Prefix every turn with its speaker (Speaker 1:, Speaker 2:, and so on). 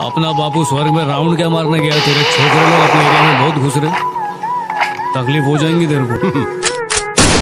Speaker 1: अपना बापू स्वर्ग में राउंड क्या मारने गया, तेरे छोकरे लोग अपने एरिया में बहुत घुस रहे, तकलीफ हो जाएंगी तेरे को।